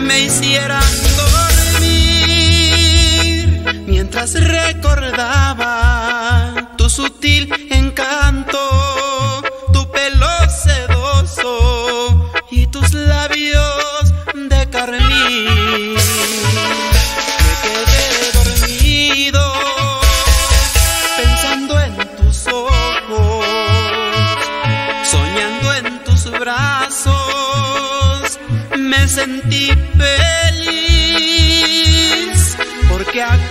me hicieran dormir, mientras recordaba tu sutil encanto, tu pelo sedoso y tus labios de carmín. Me quedé dormido pensando en tus ojos, soñando en tus brazos. Me sentí feliz porque